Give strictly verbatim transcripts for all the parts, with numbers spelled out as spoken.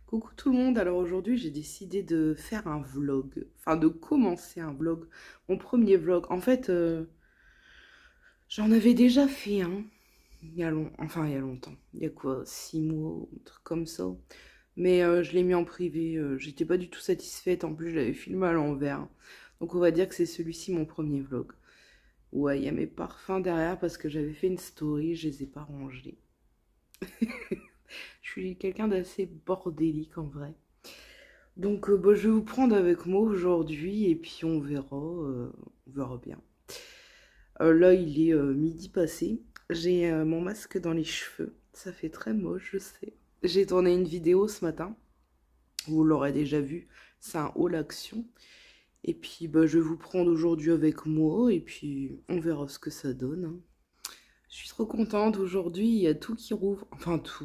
Coucou tout le monde, alors aujourd'hui j'ai décidé de faire un vlog, enfin de commencer un vlog, mon premier vlog. En fait, euh, j'en avais déjà fait un, il y a long... enfin il y a longtemps, il y a quoi, six mois, un truc comme ça. Mais euh, je l'ai mis en privé, euh, j'étais pas du tout satisfaite, en plus je l'avais filmé à l'envers. Donc on va dire que c'est celui-ci mon premier vlog. Ouais, il y a mes parfums derrière parce que j'avais fait une story, je les ai pas rangés. Je suis quelqu'un d'assez bordélique en vrai. Donc euh, bah, je vais vous prendre avec moi aujourd'hui et puis on verra, euh, on verra bien. Euh, là il est euh, midi passé, j'ai euh, mon masque dans les cheveux, ça fait très moche je sais. J'ai tourné une vidéo ce matin, vous l'aurez déjà vu, c'est un haul action. Et puis bah, je vais vous prendre aujourd'hui avec moi et puis on verra ce que ça donne. Hein. Je suis trop contente, aujourd'hui il y a tout qui rouvre, enfin tout.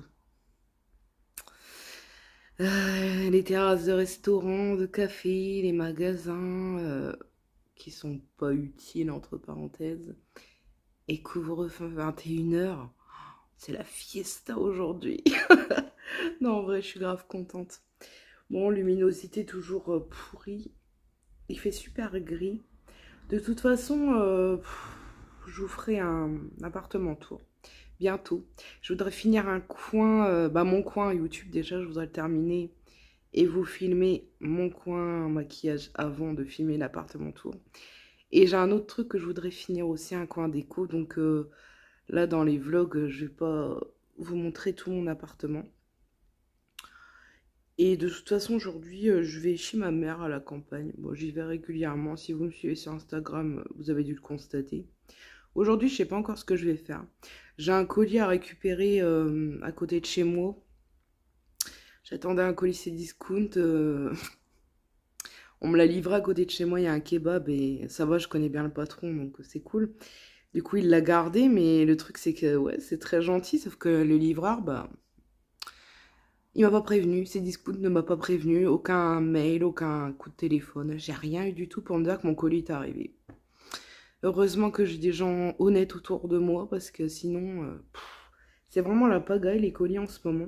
Euh, les terrasses de restaurants, de cafés, les magasins euh, qui sont pas utiles entre parenthèses. Et couvre-feu vingt et une heures. C'est la fiesta aujourd'hui. Non, en vrai, je suis grave contente. Bon, luminosité toujours euh, pourrie. Il fait super gris. De toute façon, euh, pff, je vous ferai un appartement tour. Bientôt. Je voudrais finir un coin, euh, bah mon coin YouTube déjà, je voudrais le terminer. Et vous filmer mon coin maquillage avant de filmer l'appartement tour. Et j'ai un autre truc que je voudrais finir aussi, un coin déco. Donc euh, là, dans les vlogs, je vais pas vous montrer tout mon appartement. Et de toute façon, aujourd'hui, euh, je vais chez ma mère à la campagne. Bon, j'y vais régulièrement. Si vous me suivez sur Instagram, vous avez dû le constater. Aujourd'hui, je sais pas encore ce que je vais faire. J'ai un colis à récupérer euh, à côté de chez moi. J'attendais un colis Cdiscount. Euh... On me l'a livré à côté de chez moi, il y a un kebab et ça va, je connais bien le patron, donc c'est cool. Du coup, il l'a gardé, mais le truc, c'est que ouais, c'est très gentil, sauf que le livreur, bah, il m'a pas prévenu. Cdiscount ne m'a pas prévenu, aucun mail, aucun coup de téléphone. J'ai rien eu du tout pour me dire que mon colis est arrivé. Heureusement que j'ai des gens honnêtes autour de moi, parce que sinon, euh, c'est vraiment la pagaille, les colis en ce moment.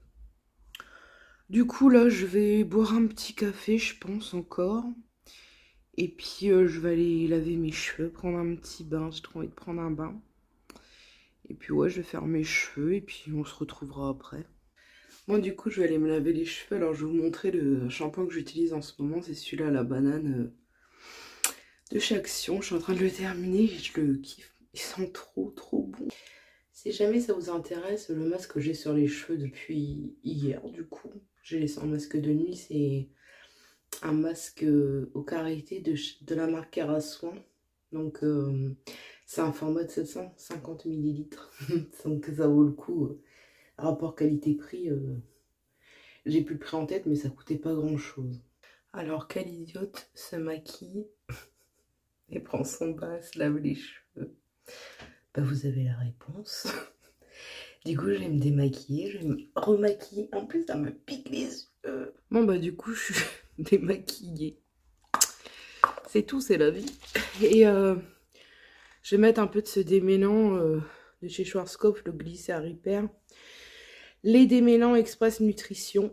Du coup, là, je vais boire un petit café, je pense, encore. Et puis, euh, je vais aller laver mes cheveux, prendre un petit bain. J'ai trop envie de prendre un bain. Et puis, ouais, je vais faire mes cheveux et puis on se retrouvera après. Moi, du coup, je vais aller me laver les cheveux. Alors, je vais vous montrer le shampoing que j'utilise en ce moment. C'est celui-là, la banane euh, de chez Action. Je suis en train de le terminer et je le kiffe. Il sent trop, trop bon. Si jamais ça vous intéresse, le masque que j'ai sur les cheveux depuis hier, du coup, j'ai laissé un masque de nuit. C'est un masque euh, au karité de, de la marque Kerasoin. Donc euh, c'est un format de sept cent cinquante millilitres. Donc ça vaut le coup. Euh, rapport qualité-prix, euh, j'ai plus le prix en tête, mais ça coûtait pas grand chose. Alors quelle idiote se maquille et prend son bain, se lave les cheveux? Bah vous avez la réponse. Du coup, je vais me démaquiller, je vais me remaquiller. En plus, ça me pique les yeux. Bon, bah, du coup, je suis démaquillée. C'est tout, c'est la vie. Et euh, je vais mettre un peu de ce démêlant euh, de chez Schwarzkopf, le Glycérin Repair. Les démêlants Express Nutrition.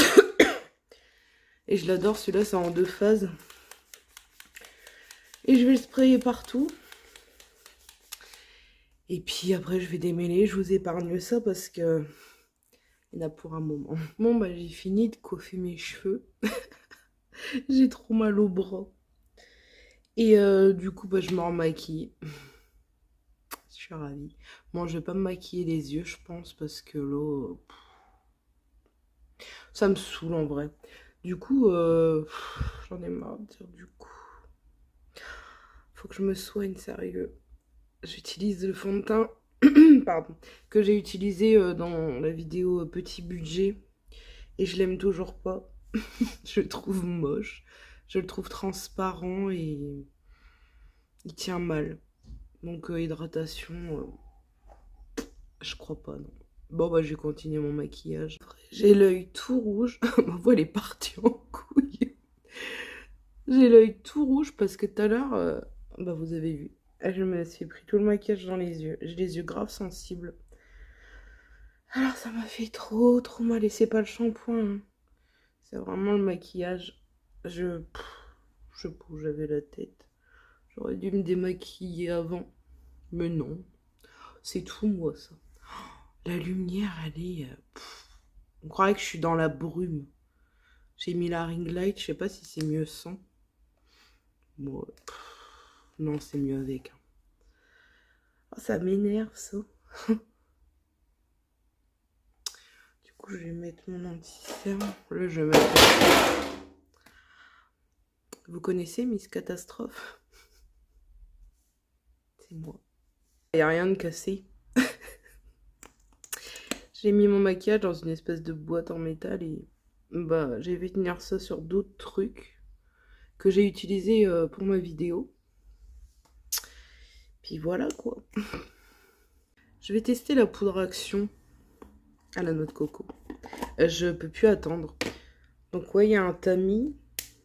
Et je l'adore, celui-là, c'est en deux phases. Et je vais le sprayer partout. Et puis après, je vais démêler. Je vous épargne ça parce que il y en a pour un moment. Bon, bah, j'ai fini de coiffer mes cheveux. J'ai trop mal au bras. Et euh, du coup, bah, je me remaquille. Je suis ravie. Bon, je vais pas me maquiller les yeux, je pense, parce que là, pff, ça me saoule en vrai. Du coup, euh, j'en ai marre de dire du coup. Faut que je me soigne, sérieux. J'utilise le fond de teint pardon, que j'ai utilisé euh, dans la vidéo euh, petit budget. Et je l'aime toujours pas. Je le trouve moche. Je le trouve transparent et il tient mal. Donc euh, hydratation, euh, je crois pas, non. Bon bah je vais continuer mon maquillage. J'ai l'œil tout rouge. Ma voix elle est partie en couille. J'ai l'œil tout rouge parce que tout à l'heure, euh, bah vous avez vu, je me suis pris tout le maquillage dans les yeux. J'ai les yeux grave sensibles. Alors ça m'a fait trop trop mal et c'est pas le shampoing. Hein. C'est vraiment le maquillage. Je... Pff, je sais pas où j'avais la tête. J'aurais dû me démaquiller avant. Mais non. C'est tout moi ça. La lumière, elle est... Pff, on croirait que je suis dans la brume. J'ai mis la ring light. Je sais pas si c'est mieux sans. Bon, pff, non, c'est mieux avec. Oh, ça m'énerve ça. Du coup, je vais mettre mon anti-cerne. Là, je vais mettre... Vous connaissez Miss Catastrophe? C'est moi. Il n'y a rien de cassé. J'ai mis mon maquillage dans une espèce de boîte en métal et bah j'ai fait tenir ça sur d'autres trucs que j'ai utilisé euh, pour ma vidéo. Puis voilà quoi. Je vais tester la poudre action à la noix de coco. Euh, je peux plus attendre. Donc ouais, il y a un tamis.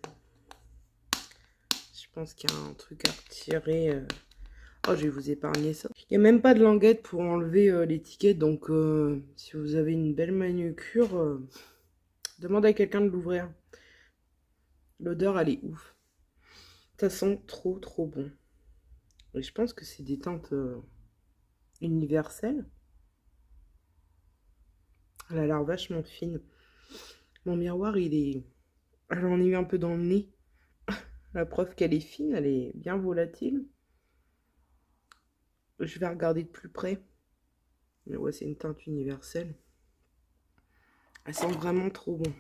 Je pense qu'il y a un truc à retirer. Euh... Oh, je vais vous épargner ça. Il n'y a même pas de languette pour enlever euh, l'étiquette. Donc, euh, si vous avez une belle manucure, euh, demandez à quelqu'un de l'ouvrir. L'odeur, elle est ouf. Ça sent trop, trop bon. Et je pense que c'est des teintes euh, universelles. Elle a l'air vachement fine. Mon miroir, il est... J'en ai eu un peu dans le nez. La preuve qu'elle est fine, elle est bien volatile. Je vais regarder de plus près. Mais ouais, c'est une teinte universelle. Elle sent vraiment trop bon.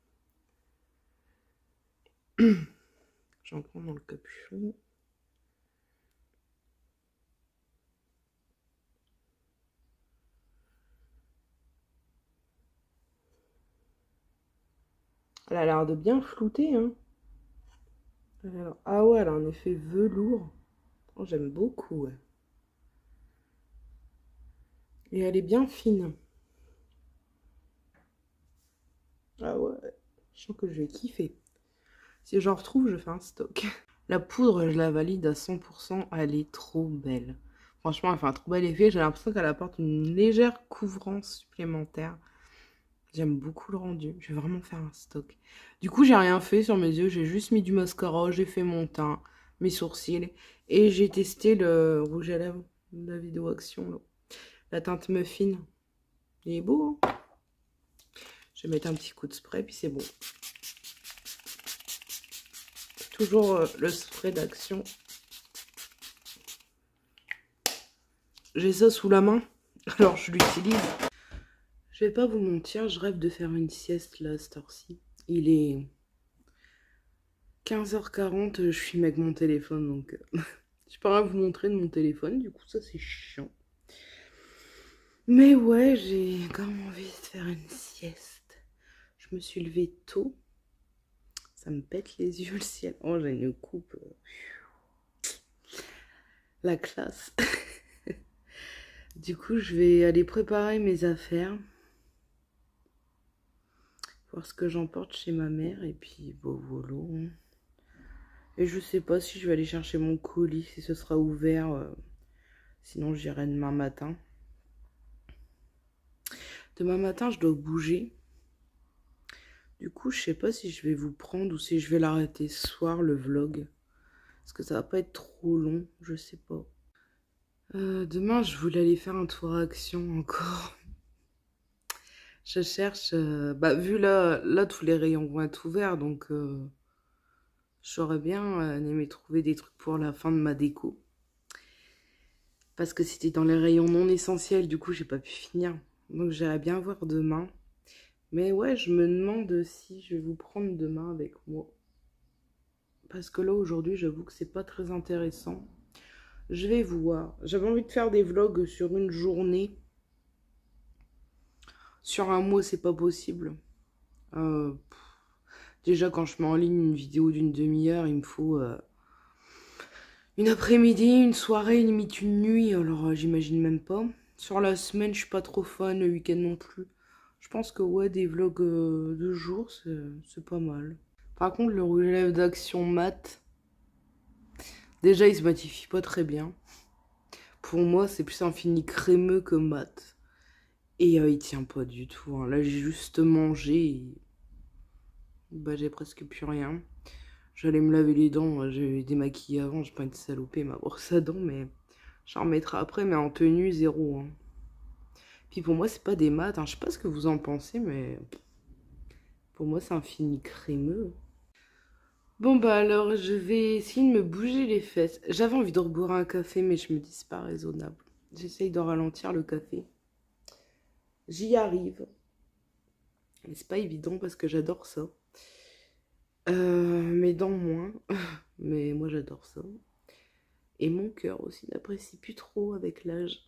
J'en prends dans le capuchon. Elle a l'air de bien flouter, hein. Alors, ah ouais, elle a un effet velours. Oh, j'aime beaucoup, ouais. Et elle est bien fine. Ah ouais, je sens que je vais kiffer. Si j'en retrouve, je fais un stock. La poudre, je la valide à cent pour cent. Elle est trop belle. Franchement, elle fait un trop bel effet. J'ai l'impression qu'elle apporte une légère couvrance supplémentaire. J'aime beaucoup le rendu. Je vais vraiment faire un stock. Du coup, j'ai rien fait sur mes yeux. J'ai juste mis du mascara. J'ai fait mon teint, mes sourcils. Et j'ai testé le rouge à lèvres de la vidéo action. Là. La teinte muffin. Il est beau, hein? Je vais mettre un petit coup de spray, puis c'est bon. Toujours euh, le spray d'action. J'ai ça sous la main, alors je l'utilise. Je vais pas vous mentir, je rêve de faire une sieste là, à cette heure-ci. Il est quinze heures quarante, je suis avec mon téléphone, donc euh, je peux rien vous montrer de mon téléphone, du coup ça c'est chiant. Mais ouais, j'ai quand même envie de faire une sieste. Je me suis levée tôt. Ça me pète les yeux le ciel. Oh, j'ai une coupe. La classe. Du coup, je vais aller préparer mes affaires. Voir ce que j'emporte chez ma mère. Et puis, bon, voilà. Et je sais pas si je vais aller chercher mon colis, si ce sera ouvert. Euh, sinon, j'irai demain matin. Demain matin, je dois bouger. Du coup, je sais pas si je vais vous prendre ou si je vais l'arrêter ce soir, le vlog. Parce que ça va pas être trop long, je sais pas. Euh, demain, je voulais aller faire un tour à Action encore. Je cherche... Euh, bah, vu là, là, tous les rayons vont être ouverts, donc... Euh, j'aurais bien euh, aimé trouver des trucs pour la fin de ma déco. Parce que c'était dans les rayons non essentiels, du coup, j'ai pas pu finir. Donc, j'irai bien voir demain. Mais ouais, je me demande si je vais vous prendre demain avec moi. Parce que là, aujourd'hui, j'avoue que c'est pas très intéressant. Je vais voir. J'avais envie de faire des vlogs sur une journée. Sur un mois, c'est pas possible. Euh, déjà, quand je mets en ligne une vidéo d'une demi-heure, il me faut euh, une après-midi, une soirée, limite une nuit. Alors, euh, j'imagine même pas. Sur la semaine, je suis pas trop fan. Le week-end non plus. Je pense que ouais, des vlogs euh, de jour, c'est pas mal. Par contre, le rouge à lèvres d'Action mat, déjà, il se matifie pas très bien. Pour moi, c'est plus un fini crémeux que mat. Et euh, il tient pas du tout. Hein. Là, j'ai juste mangé. Et... Bah j'ai presque plus rien. J'allais me laver les dents, j'ai démaquillé avant, j'ai pas été salopée ma brosse à dents, mais j'en remettrai après, mais en tenue, zéro. Hein. Puis pour moi, c'est pas des mat, hein. Je sais pas ce que vous en pensez, mais pour moi, c'est un fini crémeux. Bon bah alors, je vais essayer de me bouger les fesses. J'avais envie de reboire un café, mais je me dis c'est pas raisonnable. J'essaye de ralentir le café. J'y arrive. Mais c'est pas évident parce que j'adore ça. Euh, mes dents moins. Mais moi j'adore ça. Et mon cœur aussi n'apprécie plus trop avec l'âge.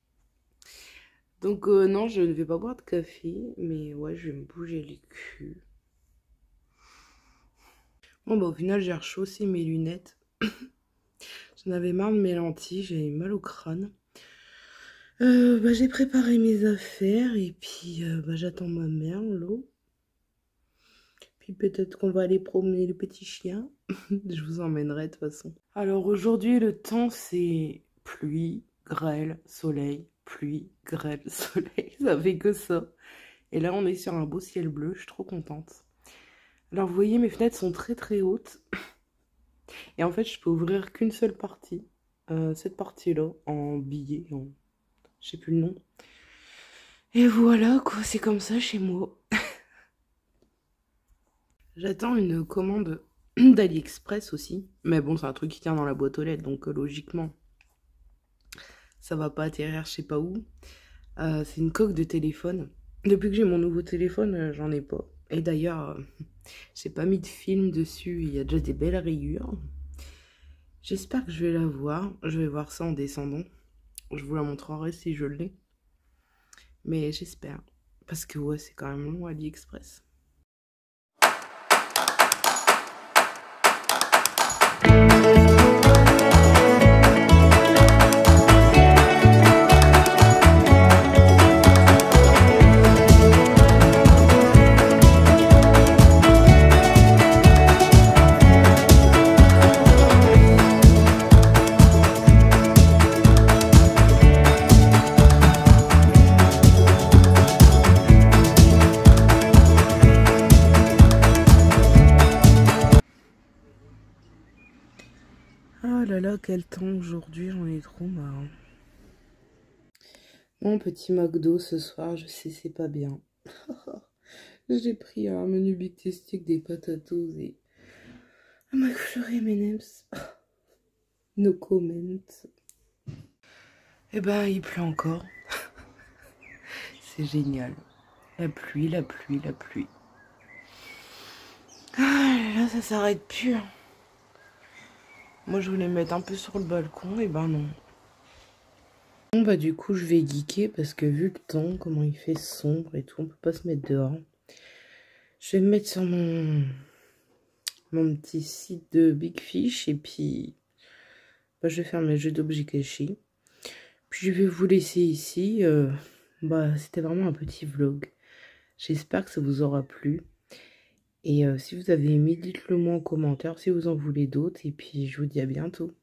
Donc euh, non, je ne vais pas boire de café. Mais ouais, je vais me bouger les culs. Bon bah au final j'ai rechaussé mes lunettes. J'en avais marre de mes lentilles, j'avais mal au crâne. Euh, bah, j'ai préparé mes affaires et puis euh, bah, j'attends ma mère, l'eau. Puis peut-être qu'on va aller promener le petit chien. Je vous emmènerai de toute façon. Alors aujourd'hui le temps c'est pluie, grêle, soleil, pluie, grêle, soleil. Ça fait que ça. Et là on est sur un beau ciel bleu, je suis trop contente. Alors vous voyez mes fenêtres sont très très hautes. Et en fait je peux ouvrir qu'une seule partie. Euh, cette partie-là en billet, en... je sais plus le nom. Et voilà quoi, c'est comme ça chez moi. J'attends une commande d'AliExpress aussi. Mais bon, c'est un truc qui tient dans la boîte aux lettres, donc euh, logiquement, ça va pas atterrir je sais pas où. Euh, c'est une coque de téléphone. Depuis que j'ai mon nouveau téléphone, euh, j'en ai pas. Et d'ailleurs, euh, j'ai pas mis de film dessus, il y a déjà des belles rayures. J'espère que je vais la voir. Je vais voir ça en descendant. Je vous la montrerai si je l'ai. Mais j'espère. Parce que ouais, c'est quand même long AliExpress. Oh là là, quel temps aujourd'hui, j'en ai trop marre. Mon petit McDo ce soir, je sais, c'est pas bien. J'ai pris un menu Big Tasty avec des patatos et un McFlurry M and M's. No comment. Eh ben, il pleut encore. C'est génial. La pluie, la pluie, la pluie. Ah là, ça s'arrête plus. Moi, je voulais me mettre un peu sur le balcon, et ben non. Bon, bah du coup, je vais geeker parce que vu le temps, comment il fait sombre et tout, on peut pas se mettre dehors. Je vais me mettre sur mon, mon petit site de Big Fish et puis bah, je vais faire mes jeux d'objets cachés. Puis je vais vous laisser ici. Euh, bah, c'était vraiment un petit vlog. J'espère que ça vous aura plu. Et euh, si vous avez aimé, dites-le moi en commentaire si vous en voulez d'autres. Et puis je vous dis à bientôt.